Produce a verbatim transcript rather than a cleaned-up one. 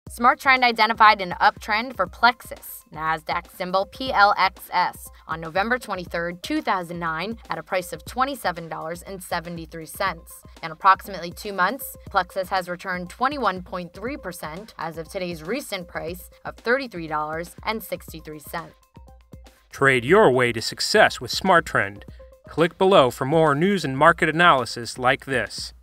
SmarTrend identified an uptrend for Plexus, NASDAQ symbol P L X S, on November twenty-third, two thousand nine, at a price of twenty-seven dollars and seventy-three cents. In approximately two months, Plexus has returned twenty-one point three percent as of today's recent price of thirty-three dollars and sixty-three cents. Trade your way to success with SmarTrend. Click below for more news and market analysis like this.